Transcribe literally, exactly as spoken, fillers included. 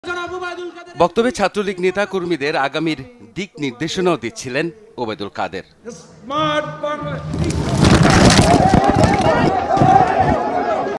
বক্তব্যে ছাত্রলীগ নেতা কর্মীদের আগামীর দিক নির্দেশনাও দিচ্ছিলেন ওবায়দুল কাদের।